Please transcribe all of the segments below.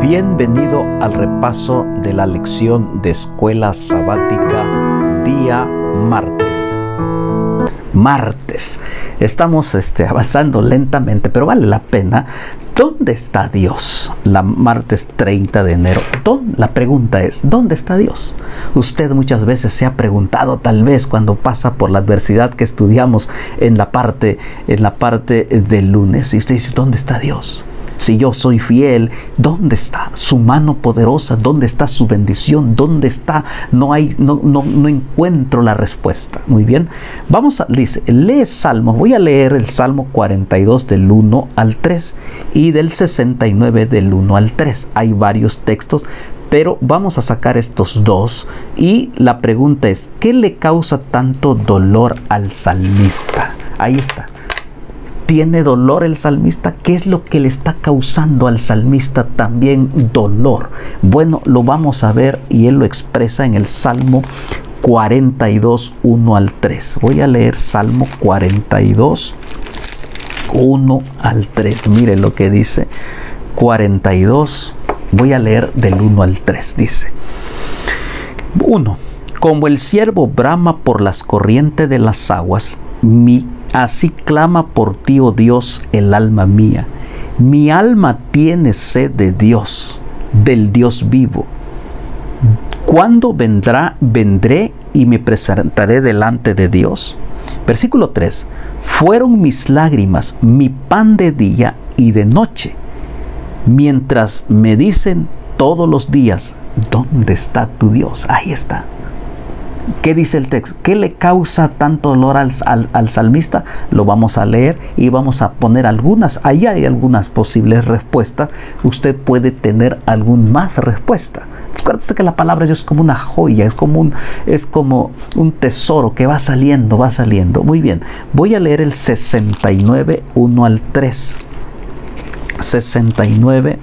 Bienvenido al repaso de la lección de Escuela Sabática, día martes. Estamos avanzando lentamente, pero vale la pena. ¿Dónde está Dios? La martes 30 de enero. La pregunta es, ¿dónde está Dios? Usted muchas veces se ha preguntado, tal vez cuando pasa por la adversidad que estudiamos en la parte del lunes, y usted dice, ¿dónde está Dios? Si yo soy fiel, ¿dónde está su mano poderosa? ¿Dónde está su bendición? ¿Dónde está? No encuentro la respuesta. Muy bien. Lee Salmos. Voy a leer el Salmo 42 del 1 al 3 y del 69 del 1 al 3. Hay varios textos, pero vamos a sacar estos dos. Y la pregunta es, ¿qué le causa tanto dolor al salmista? Ahí está. ¿Tiene dolor el salmista? ¿Qué es lo que le está causando al salmista también dolor? Bueno, lo vamos a ver y él lo expresa en el Salmo 42, 1 al 3. Voy a leer Salmo 42, 1 al 3. Mire lo que dice 42. Voy a leer del 1 al 3. Dice 1. Como el ciervo brama por las corrientes de las aguas, así clama por ti, oh Dios, el alma mía. Mi alma tiene sed de Dios, del Dios vivo. ¿Cuándo vendré y me presentaré delante de Dios? Versículo 3. Fueron mis lágrimas, mi pan de día y de noche, mientras me dicen todos los días, ¿dónde está tu Dios? Ahí está. ¿Qué dice el texto? ¿Qué le causa tanto dolor al salmista? Lo vamos a leer y vamos a poner algunas. Ahí hay algunas posibles respuestas. Usted puede tener algún más respuesta. Acuérdate que la palabra de Dios es como una joya, es como un tesoro que va saliendo. Muy bien. Voy a leer el 69, 1 al 3. 69,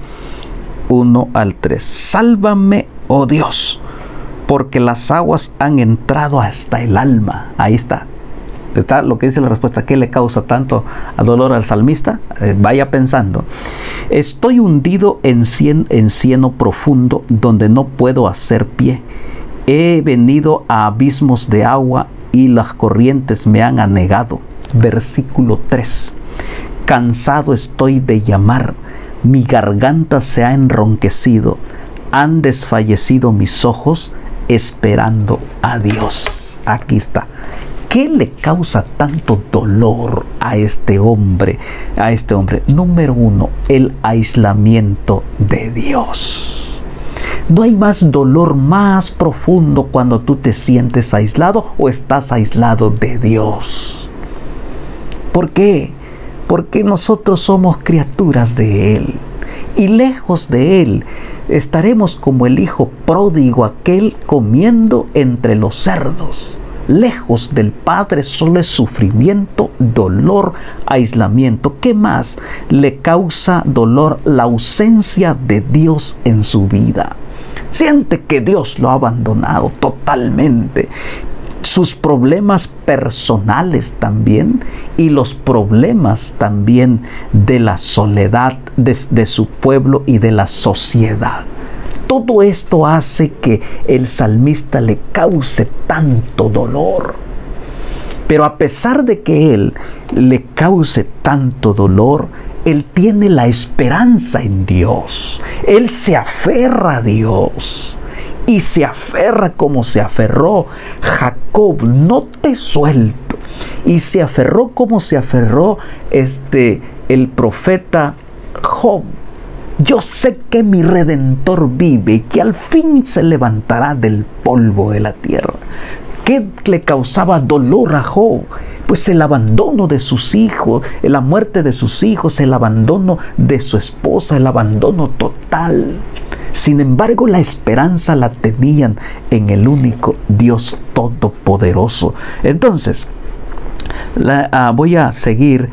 1 al 3. Sálvame, oh Dios, porque las aguas han entrado hasta el alma. Ahí está. Está lo que dice la respuesta. ¿Qué le causa tanto dolor al salmista? Vaya pensando. Estoy hundido en cieno profundo, donde no puedo hacer pie. He venido a abismos de agua y las corrientes me han anegado. Versículo 3. Cansado estoy de llamar. Mi garganta se ha enronquecido. Han desfallecido mis ojos, esperando a Dios. Aquí está. ¿Qué le causa tanto dolor a este hombre? Número 1, el aislamiento de Dios. No hay más dolor más profundo cuando tú te sientes aislado o estás aislado de Dios. ¿Por qué? Porque nosotros somos criaturas de Él. Y lejos de Él estaremos como el hijo pródigo, aquel comiendo entre los cerdos. Lejos del Padre solo es sufrimiento, dolor, aislamiento. ¿Qué más le causa dolor? La ausencia de Dios en su vida. Siente que Dios lo ha abandonado totalmente. Sus problemas personales también y los problemas también de la soledad de su pueblo y de la sociedad. Todo esto hace que el salmista le cause tanto dolor. Pero a pesar de que él le cause tanto dolor, él tiene la esperanza en Dios. Él se aferra a Dios. Y se aferra como se aferró Jacob, no te suelto. Y se aferró como se aferró el profeta Job. Yo sé que mi Redentor vive y que al fin se levantará del polvo de la tierra. ¿Qué le causaba dolor a Job? Pues el abandono de sus hijos, la muerte de sus hijos, el abandono de su esposa, el abandono total. Sin embargo, la esperanza la tenían en el único Dios todopoderoso. Entonces, voy a seguir,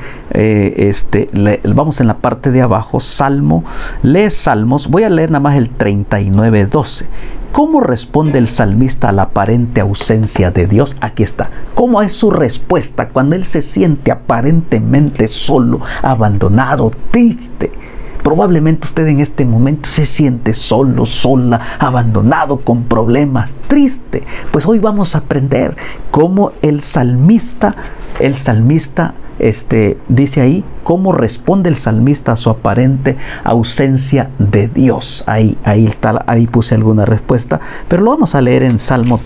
vamos en la parte de abajo, lee Salmos, voy a leer nada más el 39, 12. ¿Cómo responde el salmista a la aparente ausencia de Dios? Aquí está. ¿Cómo es su respuesta cuando él se siente aparentemente solo, abandonado, triste? Probablemente usted en este momento se siente solo, sola, abandonado, con problemas, triste. Pues hoy vamos a aprender cómo el salmista dice ahí, cómo responde el salmista a su aparente ausencia de Dios. Ahí puse alguna respuesta, pero lo vamos a leer en Salmo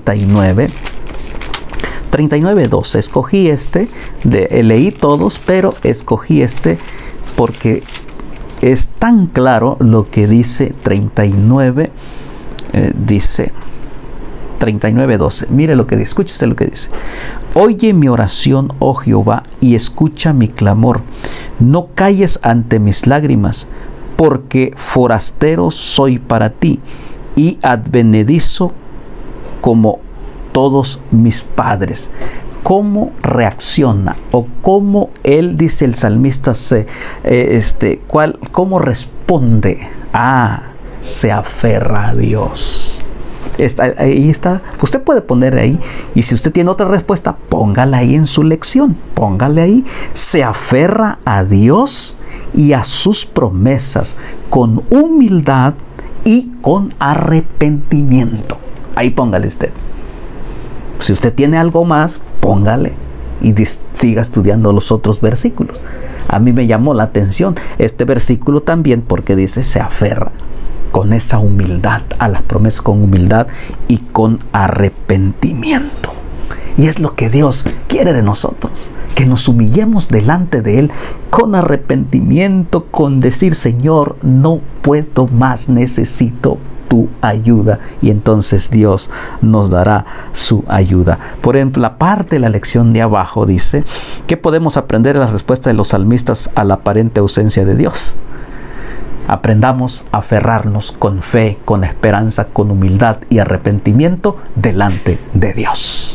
39:2. Escogí leí todos, pero escogí porque es tan claro lo que dice 39. Dice 39:12. Mire lo que dice, escuche usted lo que dice. Oye mi oración, oh Jehová, y escucha mi clamor. No calles ante mis lágrimas, porque forastero soy para ti, y advenedizo como todos mis padres. ¿Cómo reacciona? O cómo él, dice el salmista, cómo responde. Se aferra a Dios. Ahí está. Usted puede poner ahí, y si usted tiene otra respuesta, póngala ahí en su lección. Póngale ahí. Se aferra a Dios y a sus promesas con humildad y con arrepentimiento. Ahí póngale usted. Si usted tiene algo más, póngale y siga estudiando los otros versículos. A mí me llamó la atención este versículo también porque dice se aferra con esa humildad a las promesas, con humildad y con arrepentimiento. Y es lo que Dios quiere de nosotros, que nos humillemos delante de Él con arrepentimiento, con decir, Señor, no puedo más, necesito tu ayuda, y entonces Dios nos dará su ayuda. Por ejemplo, la parte de la lección de abajo dice que podemos aprender la respuesta de los salmistas a la aparente ausencia de Dios. Aprendamos a aferrarnos con fe, con esperanza, con humildad y arrepentimiento delante de Dios.